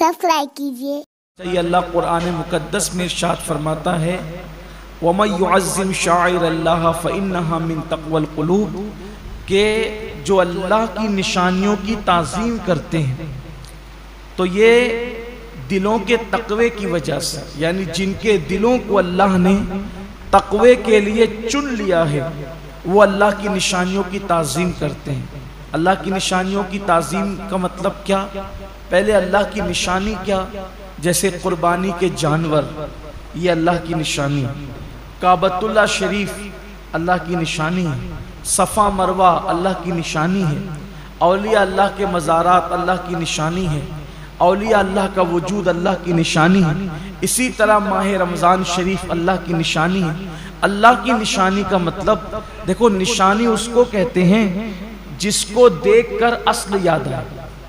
Subscribe कीजिए। ये अल्लाह कुरान मुकद्दस में इरशाद फरमाता है वमन युअज़्ज़िम शाइरल्लाह फ़इन्नहा मिन तक़वल क़ुलूब, के जो अल्लाह की निशानियों की ताज़ीम करते हैं तो ये दिलों के तक़वे की वजह से, यानी जिनके दिलों को अल्लाह ने तक़वे के लिए चुन लिया है वो अल्लाह की निशानियों की ताज़ीम करते हैं। अल्लाह की निशानियों की ताज़ीम का मतलब क्या? पहले अल्लाह की निशानी क्या? जैसे कुर्बानी के जानवर, ये अल्लाह की निशानी। काबतुल्लाह शरीफ अल्लाह की निशानी है। सफ़ा मरवा अल्लाह की निशानी है। औलिया अल्लाह के मज़ारात अल्लाह की निशानी है। औलिया अल्लाह का वजूद अल्लाह की निशानी है। इसी तरह माह रमज़ान शरीफ अल्लाह की निशानी है। अल्लाह की निशानी का मतलब देखो, निशानी उसको कहते हैं जिसको देखकर अस्ल याद आए।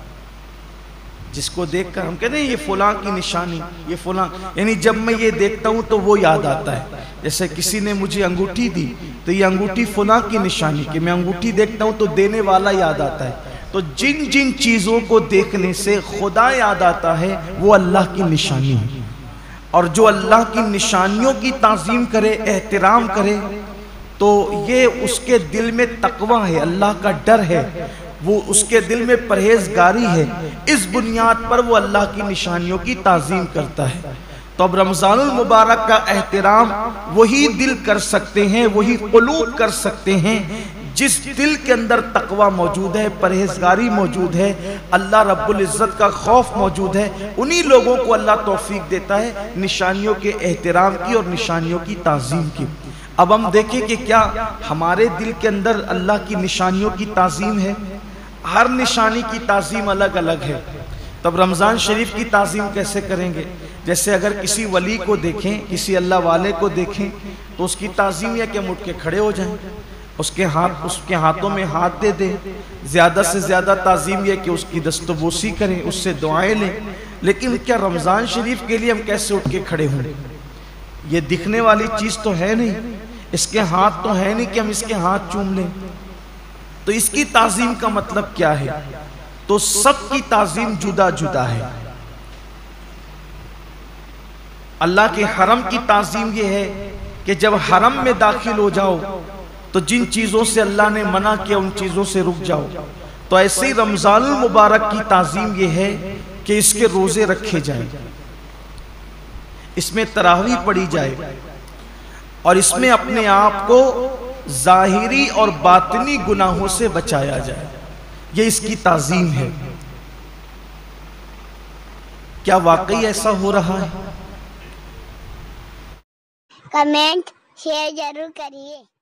जिसको देखकर हम कहते हैं ये फलां की निशानी, ये फलां, यानी जब मैं ये देखता हूँ तो वो याद आता है। जैसे किसी ने मुझे अंगूठी दी तो ये अंगूठी फलां की निशानी, कि मैं अंगूठी देखता हूँ तो देने वाला याद आता है। तो जिन जिन चीज़ों को देखने से खुदा याद आता है वो अल्लाह की निशानी है। और जो अल्लाह की निशानियों की ताज़ीम करे, एहतराम करे, तो ये उसके दिल में तकवा है, अल्लाह का डर है, वो उसके दिल में परहेजगारी है। इस बुनियाद पर वो अल्लाह की निशानियों की ताज़ीम करता है। तो अब रमज़ानुल मुबारक का एहतराम वही दिल कर सकते हैं, वही क़ुलूब कर सकते हैं जिस दिल के अंदर तकवा मौजूद है, परहेजगारी मौजूद है, अल्लाह रब्बुल इज़्ज़त का खौफ मौजूद है। उन्हीं लोगों को अल्लाह तौफीक देता है निशानियों के एहतराम की और निशानियों की ताज़ीम की। अब हम देखें कि क्या हमारे दिल के अंदर अल्लाह की निशानियों की ताज़ीम है? हर निशानी की ताज़ीम अलग अलग है। तब रमज़ान शरीफ की ताज़ीम कैसे करेंगे? जैसे अगर किसी वली को देखें, किसी अल्लाह वाले को देखें, तो उसकी ताज़ीम यह कि हम उठ के खड़े हो जाएं, उसके हाथों में हाथ दे दें। ज़्यादा से ज़्यादा ताज़ीम यह कि उसकी दस्तबोसी करें, उससे दुआएं लें। लेकिन क्या रमज़ान शरीफ के लिए हम कैसे उठ के खड़े हों? ये दिखने वाली चीज़ तो है नहीं, इसके हाथ तो है नहीं कि हम इसके हाथ चूम लें। तो इसकी ताज़ीम का मतलब क्या है? तो सबकी ताज़ीम जुदा जुदा है। अल्लाह के हरम की ताज़ीम ये है कि जब हरम में दाखिल हो जाओ तो जिन चीज़ों से अल्लाह ने मना किया उन चीज़ों से रुक जाओ। तो ऐसे ही रमज़ानुल मुबारक की ताज़ीम ये है कि इसके रोज़े रखे जाएं, इसमें तरावी पढ़ी जाए और इसमें अपने आप को ज़ाहिरी और बातिनी गुनाहों से बचाया जाए। ये इसकी ताज़ीम है। क्या वाकई ऐसा हो रहा है? कमेंट शेयर जरूर करिए।